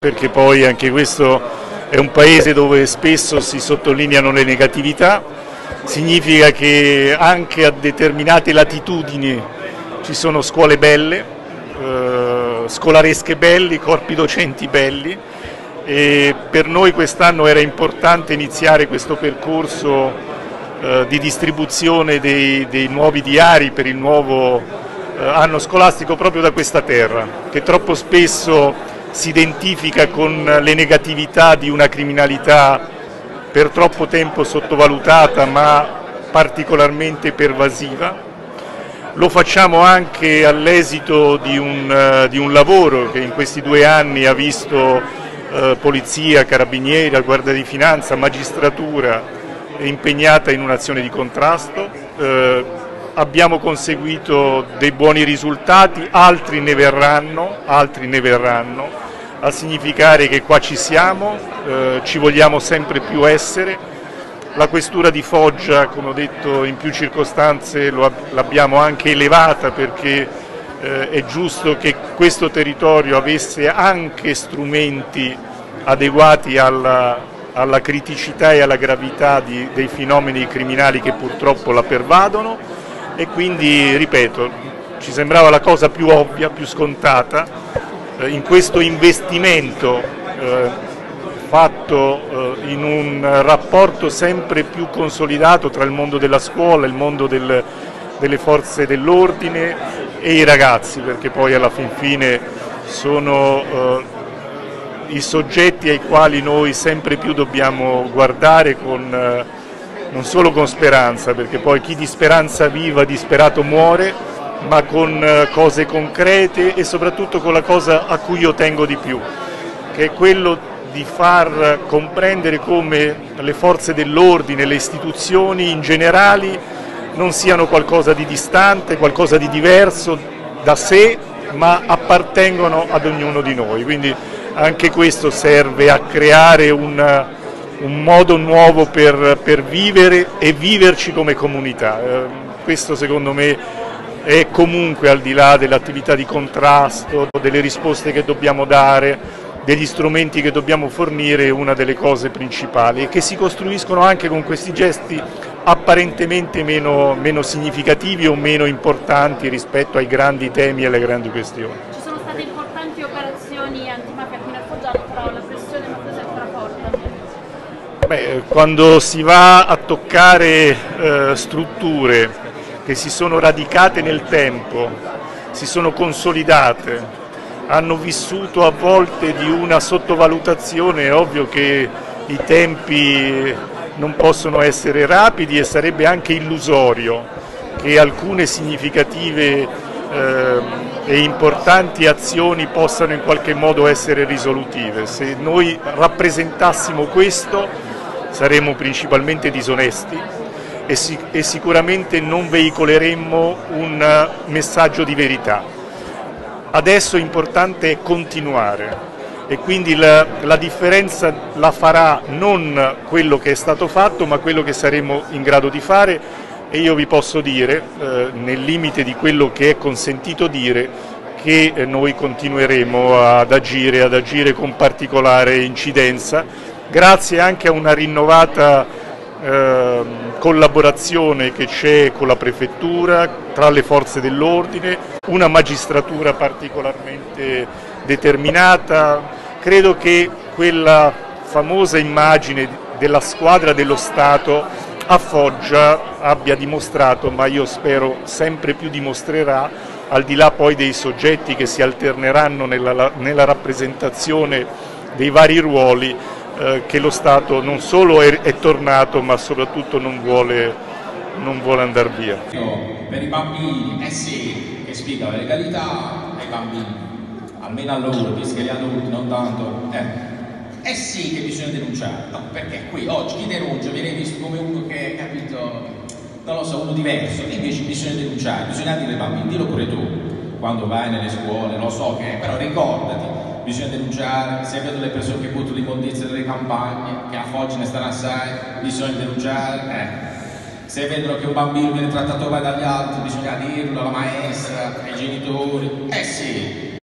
perché poi anche questo è un paese dove spesso si sottolineano le negatività. Significa che anche a determinate latitudini ci sono scuole belle, scolaresche belli, corpi docenti belli, e per noi quest'anno era importante iniziare questo percorso di distribuzione dei nuovi diari per il nuovo anno scolastico proprio da questa terra, che troppo spesso si identifica con le negatività di una criminalità per troppo tempo sottovalutata ma particolarmente pervasiva. Lo facciamo anche all'esito di un lavoro che in questi 2 anni ha visto Polizia, Carabinieri, Guardia di Finanza, Magistratura impegnata in un'azione di contrasto. Abbiamo conseguito dei buoni risultati, altri ne verranno, a significare che qua ci siamo, ci vogliamo sempre più essere. La questura di Foggia, come ho detto in più circostanze, l'abbiamo anche elevata perché è giusto che questo territorio avesse anche strumenti adeguati alla criticità e alla gravità dei fenomeni criminali che purtroppo la pervadono, e quindi, ripeto, ci sembrava la cosa più ovvia, più scontata, in questo investimento fatto in un rapporto sempre più consolidato tra il mondo della scuola, il mondo delle forze dell'ordine e i ragazzi, perché poi alla fin fine sono i soggetti ai quali noi sempre più dobbiamo guardare non solo con speranza, perché poi chi di speranza viva disperato muore, ma con cose concrete e soprattutto con la cosa a cui io tengo di più, che è quello di far comprendere come le forze dell'ordine, le istituzioni in generale non siano qualcosa di distante, qualcosa di diverso da sé, ma appartengono ad ognuno di noi. Quindi anche questo serve a creare un modo nuovo per vivere e viverci come comunità. Questo secondo me è comunque, al di là dell'attività di contrasto, delle risposte che dobbiamo dare, degli strumenti che dobbiamo fornire, una delle cose principali, e che si costruiscono anche con questi gesti apparentemente meno significativi o meno importanti rispetto ai grandi temi e alle grandi questioni. Ci sono state importanti operazioni antimafia qui nel Foggiano, però la pressione mafiosa è ancora forte. Quando si va a toccare strutture che si sono radicate nel tempo, si sono consolidate, hanno vissuto a volte di una sottovalutazione, è ovvio che i tempi non possono essere rapidi e sarebbe anche illusorio che alcune significative e importanti azioni possano in qualche modo essere risolutive. Se noi rappresentassimo questo saremmo principalmente disonesti e sicuramente non veicoleremmo un messaggio di verità. Adesso importante è continuare, e quindi la differenza la farà non quello che è stato fatto, ma quello che saremo in grado di fare, e io vi posso dire, nel limite di quello che è consentito dire, che noi continueremo ad agire con particolare incidenza, grazie anche a una rinnovata collaborazione che c'è con la prefettura, tra le forze dell'ordine, una magistratura particolarmente determinata. Credo che quella famosa immagine della squadra dello Stato a Foggia abbia dimostrato, ma io spero sempre più dimostrerà, al di là poi dei soggetti che si alterneranno nella rappresentazione dei vari ruoli, che lo Stato non solo è tornato, ma soprattutto non vuole andare via. Per i bambini, sì, che spiega la legalità ai bambini, almeno a loro, visto che gli adulti non tanto, sì che bisogna denunciare, no, perché qui oggi chi denuncia viene visto come uno che, capito, non lo so, uno diverso, invece bisogna denunciare, bisogna dire ai bambini, dillo pure tu, quando vai nelle scuole, lo so che, però ricordati, bisogna denunciare, se vedo le persone che buttano l'immondizia nelle campagne, che a Foggia ne stanno assai, bisogna denunciare, se vedono che un bambino viene trattato male dagli altri, bisogna dirlo alla maestra, ai genitori, sì.